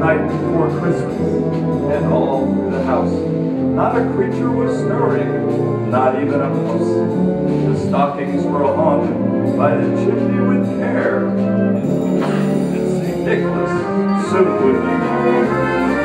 night before Christmas, and all through the house, not a creature was stirring, not even a mouse. The stockings were hung by the chimney with care, and St. Nicholas soon would be here.